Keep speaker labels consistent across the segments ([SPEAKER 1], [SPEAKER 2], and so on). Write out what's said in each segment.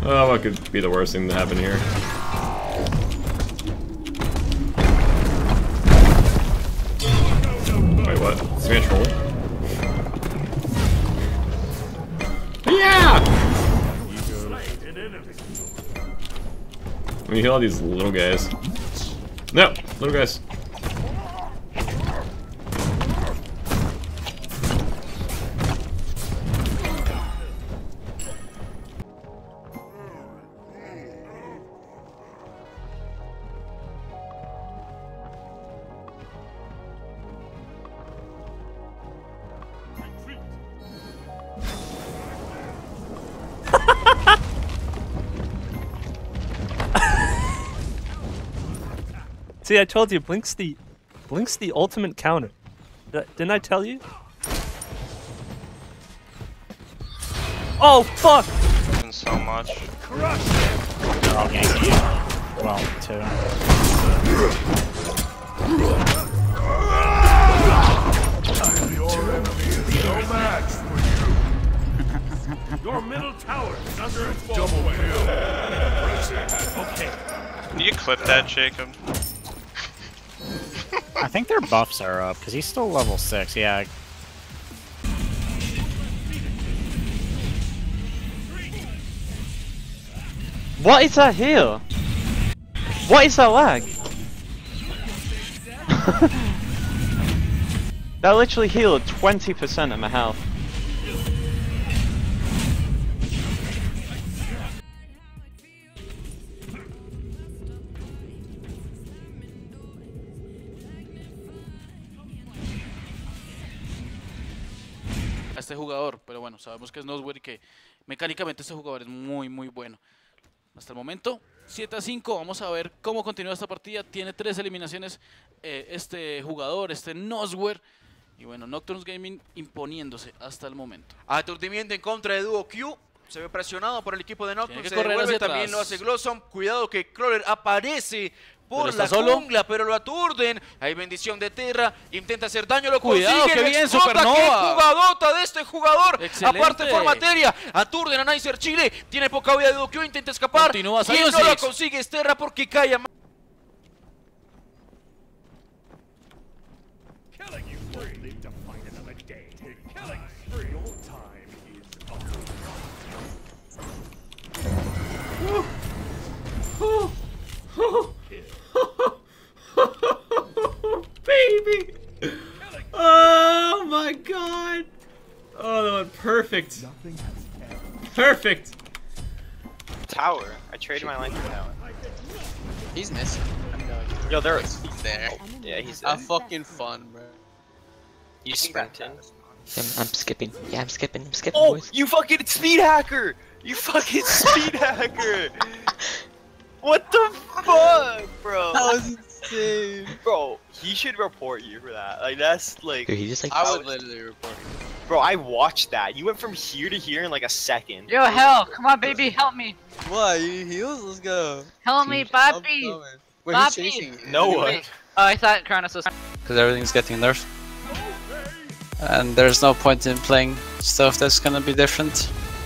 [SPEAKER 1] Oh, what could be the worst thing to happen here? Wait, what? Is he a troll? Yeah! Let me heal all these little guys. No! Little guys.
[SPEAKER 2] See, I told you, Blink's the ultimate counter. Didn't I tell you? Oh fuck!
[SPEAKER 3] So much.
[SPEAKER 4] They're all ganking you. Well, two.
[SPEAKER 5] Your middle tower is under assault. Double kill. Okay.
[SPEAKER 3] Can you clip that, Jacob?
[SPEAKER 4] I think their buffs are up, because he's still level 6, yeah.
[SPEAKER 6] What is that here? What is that lag? That literally healed 20% of my health.
[SPEAKER 7] A este jugador, pero bueno, sabemos que es Nosware y que mecánicamente este jugador es muy bueno. Hasta el momento 7-5, vamos a ver cómo continúa esta partida. Tiene 3 eliminaciones este jugador, este Nosware. Y bueno, Nocturnes Gaming imponiéndose hasta el momento.
[SPEAKER 8] Aturdimiento en contra de Duo Q. Se ve presionado por el equipo de Nocturne. Se
[SPEAKER 7] correr
[SPEAKER 8] devuelve,
[SPEAKER 7] hacia
[SPEAKER 8] también
[SPEAKER 7] atrás.
[SPEAKER 8] lo hace Glossom. Cuidado que Crawler aparece por
[SPEAKER 7] Pero
[SPEAKER 8] la
[SPEAKER 7] está solo.
[SPEAKER 8] jungla, pero lo aturden. Hay bendición de Terra. Intenta hacer daño, lo
[SPEAKER 7] Cuidado,
[SPEAKER 8] consigue.
[SPEAKER 7] qué
[SPEAKER 8] lo
[SPEAKER 7] bien,
[SPEAKER 8] explota.
[SPEAKER 7] Supernova.
[SPEAKER 8] ¡Qué jugadota de este jugador!
[SPEAKER 7] Excelente.
[SPEAKER 8] Aparte por materia. Aturden a Nicer Chile. Tiene poca vida de Duo Q. Intenta escapar.
[SPEAKER 7] Continúa
[SPEAKER 8] ¿Quién no
[SPEAKER 7] Sion
[SPEAKER 8] la
[SPEAKER 7] Six.
[SPEAKER 8] consigue? Es Terra porque cae a
[SPEAKER 5] Killing you free. Live to fight another day. Killing free. Your time is up.
[SPEAKER 1] Baby! Oh my god! Oh, that went perfect. Perfect!
[SPEAKER 9] Tower. I traded my line for tower.
[SPEAKER 10] He's missing.
[SPEAKER 9] Yo, there.
[SPEAKER 10] He's there.
[SPEAKER 9] Yeah, he's
[SPEAKER 10] Have fucking fun, bro.
[SPEAKER 9] You sprinting.
[SPEAKER 6] I'm skipping. Yeah, I'm skipping.
[SPEAKER 9] Oh,
[SPEAKER 6] boys.
[SPEAKER 9] you fucking speed hacker! You fucking speed hacker! What the fuck, bro?
[SPEAKER 10] That was insane.
[SPEAKER 9] Bro, he should report you for that. Like, that's like.
[SPEAKER 6] Dude, he just like.
[SPEAKER 10] I would literally report you.
[SPEAKER 9] Bro, I watched that. You went from here to here in like a second.
[SPEAKER 11] Yo, hell, come on, baby, help me.
[SPEAKER 10] What? You heals? Let's go.
[SPEAKER 11] Help me,
[SPEAKER 10] I'm
[SPEAKER 11] Papi.
[SPEAKER 10] coming. Wait, who's
[SPEAKER 11] Papi.
[SPEAKER 10] chasing you?
[SPEAKER 9] No one.
[SPEAKER 11] Wait. Oh, I thought Kronos was.
[SPEAKER 12] Because everything's getting nerfed. And there's no point in playing stuff that's gonna be different.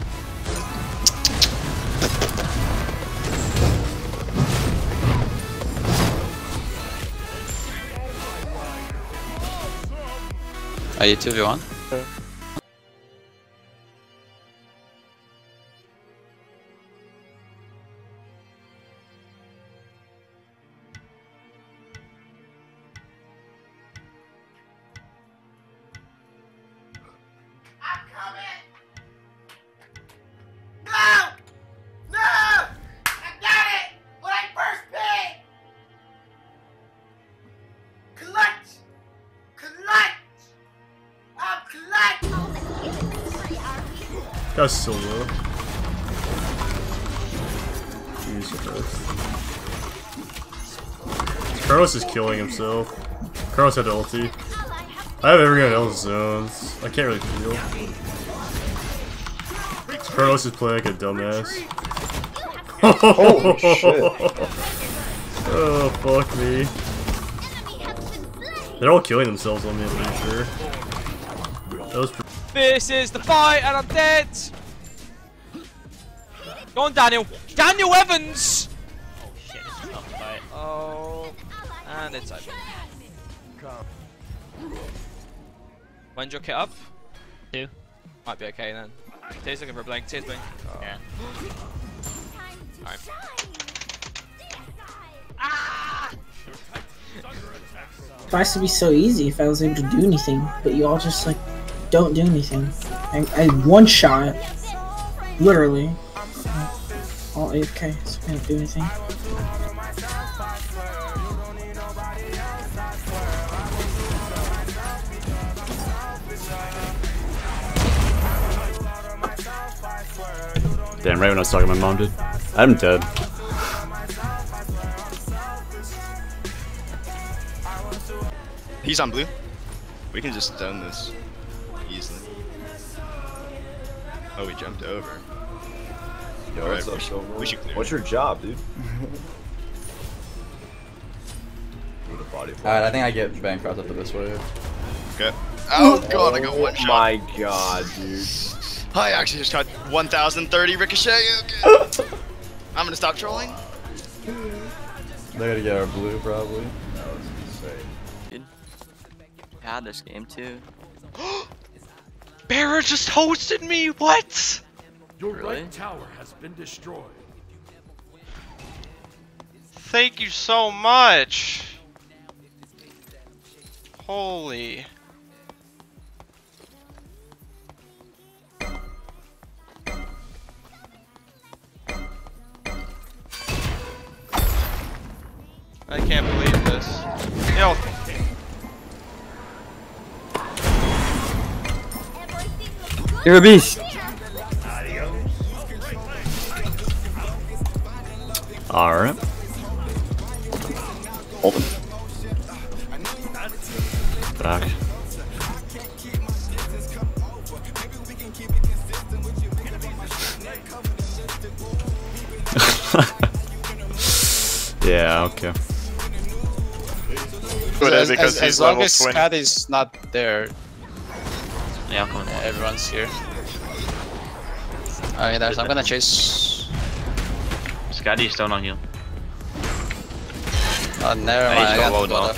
[SPEAKER 12] Are you 2v1?
[SPEAKER 1] That's so low. Jesus Christ. Carlos is killing himself. Carlos had ulti. I have every gun in L zones. I can't really feel. Carlos is playing like a dumbass.
[SPEAKER 13] Holy shit.
[SPEAKER 1] Oh, fuck me. They're all killing themselves on me, I'm pretty sure. That was
[SPEAKER 14] This is the fight, and I'm dead.
[SPEAKER 8] Go on, Daniel. Daniel Evans!
[SPEAKER 4] Oh shit, it's a tough fight. Oh, and it's over. When's your kit up?
[SPEAKER 11] 2.
[SPEAKER 4] Might be okay then. T's looking for a blink. T's blink. Oh.
[SPEAKER 11] Yeah.
[SPEAKER 4] Alright.
[SPEAKER 13] It used to be so easy if I was able to do anything, but you all just like don't do anything. I one shot, literally. All AFK, so I can't do anything.
[SPEAKER 14] Damn right when I was talking to my mom, dude. I'm dead.
[SPEAKER 9] He's on blue. We can just stun this easily. Oh, we jumped over.
[SPEAKER 15] Yo, what's up, Silver?
[SPEAKER 9] We should clear.
[SPEAKER 15] What's your job, dude?
[SPEAKER 16] Alright, I think I get Bancroft up to this way.
[SPEAKER 9] Okay. Oh god, I got one shot.
[SPEAKER 15] My god, dude.
[SPEAKER 9] I actually just got 1030 ricochet. Okay. I'm gonna stop trolling.
[SPEAKER 16] They're gonna get our blue, probably.
[SPEAKER 10] That was insane. Yeah, this game too.
[SPEAKER 8] Bearer just hosted me. What?
[SPEAKER 5] Your
[SPEAKER 10] Really?
[SPEAKER 5] right tower has been destroyed.
[SPEAKER 3] Thank you so much. Holy. I can't believe this. Yo.
[SPEAKER 10] You're a beast.
[SPEAKER 14] Alright.
[SPEAKER 15] Open.
[SPEAKER 14] Back. Yeah, okay.
[SPEAKER 12] As long as Scott is not there.
[SPEAKER 11] Yeah, I'm coming.
[SPEAKER 12] Everyone's here. Okay, there's. I'm gonna chase.
[SPEAKER 11] Scotty's still not heal.
[SPEAKER 12] Oh, never mind. I got the blood.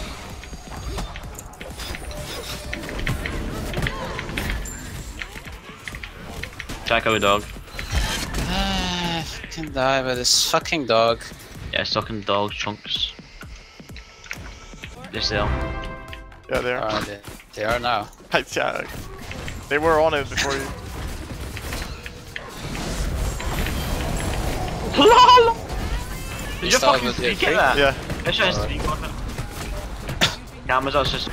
[SPEAKER 11] Jacko dog.
[SPEAKER 12] Fucking die by this fucking dog.
[SPEAKER 11] Yeah, sucking dog chunks. They're still.
[SPEAKER 8] Yeah, they are.
[SPEAKER 12] They are now.
[SPEAKER 8] Yeah, they were on it before you. LOL! Did you fucking speak at that? Yeah.
[SPEAKER 11] It's just speak on it. Cameras are just.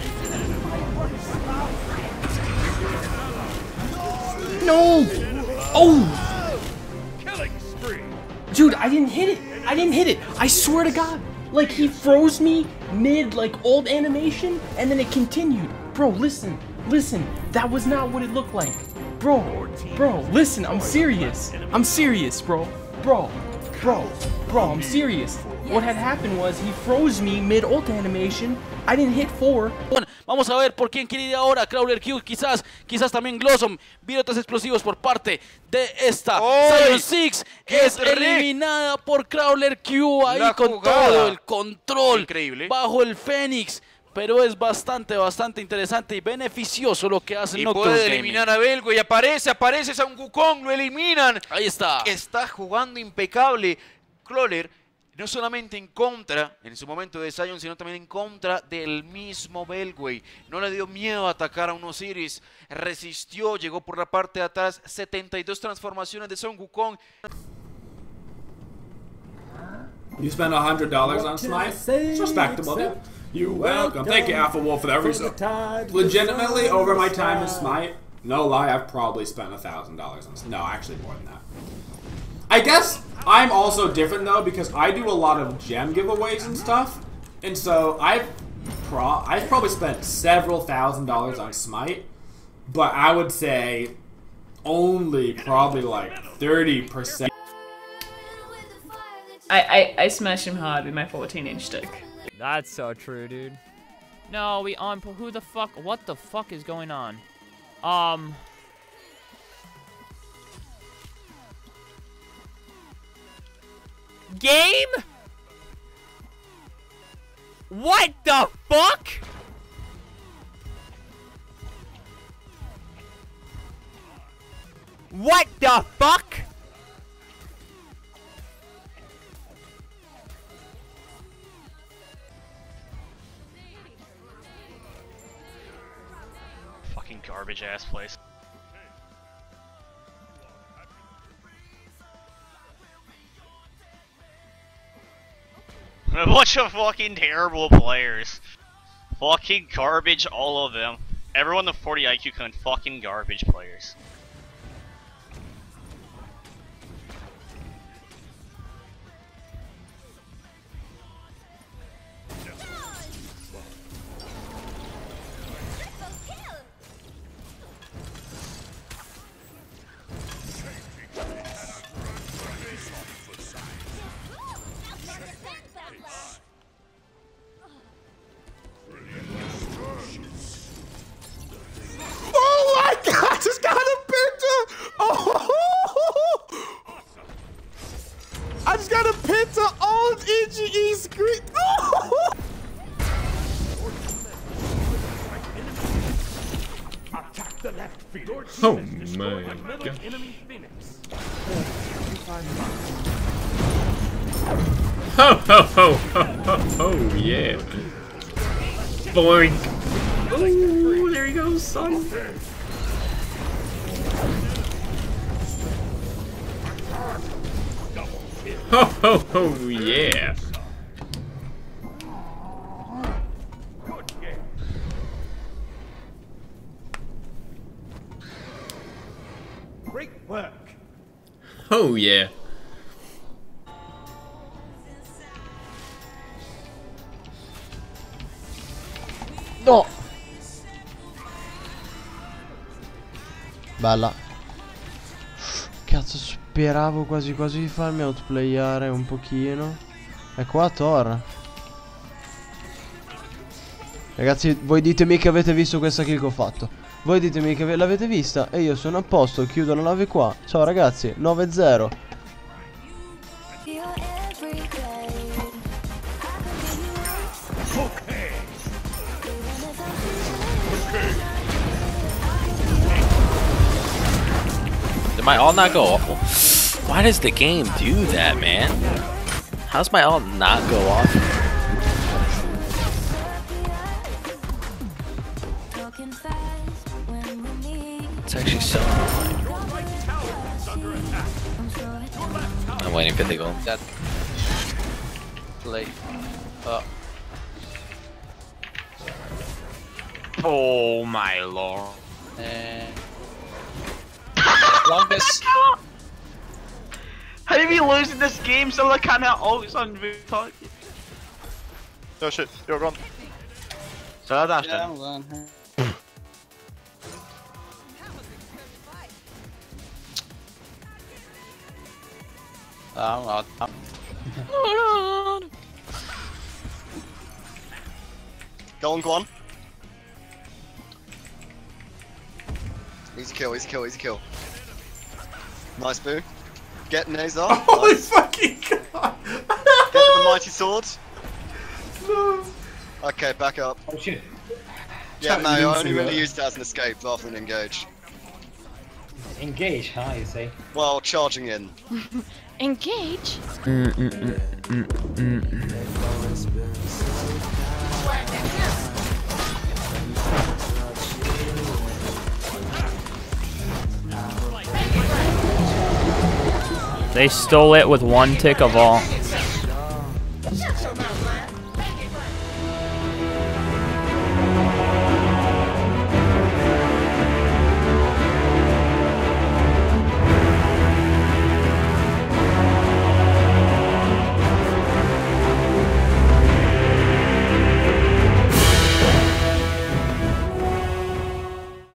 [SPEAKER 13] No! Oh!
[SPEAKER 5] Killing spree.
[SPEAKER 13] Dude, I didn't hit it! I didn't hit it! I swear to God! Like, he froze me mid, like, old animation, and then it continued. Bro, listen. Listen. That was not what it looked like. Bro, listen. I'm serious. I'm serious, bro. Bro, I'm serious. What had happened was he froze me mid ult animation. I didn't hit 4.
[SPEAKER 7] Vamos a ver por quién quiere ir ahora. Crawler Q, quizás también Glossom. Virotas explosivos por parte de esta. Sion 6 es eliminada por Crawler Q. Ahí con todo el control.
[SPEAKER 8] Increíble.
[SPEAKER 7] Bajo el Fénix. Pero es bastante interesante y beneficioso lo que hace
[SPEAKER 8] y
[SPEAKER 7] Nocturne
[SPEAKER 8] puede
[SPEAKER 7] Gaming.
[SPEAKER 8] eliminar a Belgo y aparece Son Wukong, lo eliminan.
[SPEAKER 7] Ahí está.
[SPEAKER 8] Está jugando impecable. Crawler no solamente en contra, en su momento de Sion, sino también en contra del mismo Belgway. No le dio miedo a atacar a un Osiris, resistió, llegó por la parte de atrás, 72 transformaciones de Son Wukong.
[SPEAKER 17] You spent $100 on Smite? It's respectable. You're welcome. Thank you, Alpha Wolf, for that result. Legitimately, over my time in Smite, no lie, I've probably spent $1,000 on Smite. No, actually more than that. I guess I'm also different, though, because I do a lot of gem giveaways and stuff. And so I've probably spent several $1,000s on Smite. But I would say only probably like 30%.
[SPEAKER 18] I smashed him hard with my 14-inch stick.
[SPEAKER 19] That's so true, dude. No, we on. Who the fuck? What the fuck is going on? Game? What the fuck? What the fuck?
[SPEAKER 20] Fucking garbage ass place. A bunch of fucking terrible players. Fucking garbage, all of them. Everyone with 40 IQ con fucking garbage players.
[SPEAKER 5] Oh my god, I just got a picture! Oh! I just got a picture on EGE screen! Oh! Attack the left field.
[SPEAKER 1] Oh my god. Ho ho ho ho ho ho, yeah. Boink. Ooh, there he goes, son. Ho ho ho, yeah.
[SPEAKER 5] Great work.
[SPEAKER 1] Oh yeah.
[SPEAKER 13] No! Bella. Cazzo, speravo quasi quasi di farmi outplayare un pochino. E qua Thor. Ragazzi, voi ditemi che avete visto questa kill che ho fatto. Voi ditemi che l'avete vista e io sono a posto, chiudo la live qua. Ciao ragazzi, 9-0.
[SPEAKER 21] Did my ult not go off? Why does the game do that, man? How's my ult not go off? It's actually so annoying. I'm waiting for the goal.
[SPEAKER 12] That play.
[SPEAKER 21] Oh my lord.
[SPEAKER 12] Longest.
[SPEAKER 11] How did we lose in this game? Someone can't hit ults on target.
[SPEAKER 3] Oh shit, you're gone.
[SPEAKER 11] So I dashed
[SPEAKER 12] Yeah,
[SPEAKER 11] in.
[SPEAKER 12] hold on.
[SPEAKER 9] Go on. Easy kill, easy kill, easy kill. Nice boo. Get Nazar.
[SPEAKER 5] Holy
[SPEAKER 9] Nice.
[SPEAKER 5] fucking god!
[SPEAKER 9] Get the mighty sword.
[SPEAKER 5] No.
[SPEAKER 9] Okay, back up.
[SPEAKER 22] Oh shit.
[SPEAKER 9] Yeah,
[SPEAKER 22] Chat,
[SPEAKER 9] no,
[SPEAKER 22] you
[SPEAKER 9] I
[SPEAKER 22] didn't
[SPEAKER 9] only
[SPEAKER 22] see
[SPEAKER 9] really
[SPEAKER 22] that.
[SPEAKER 9] used it as an escape rather than engage.
[SPEAKER 22] Engage, huh, you say?
[SPEAKER 9] Well, charging in.
[SPEAKER 18] Engage?
[SPEAKER 19] They stole it with one tick of all.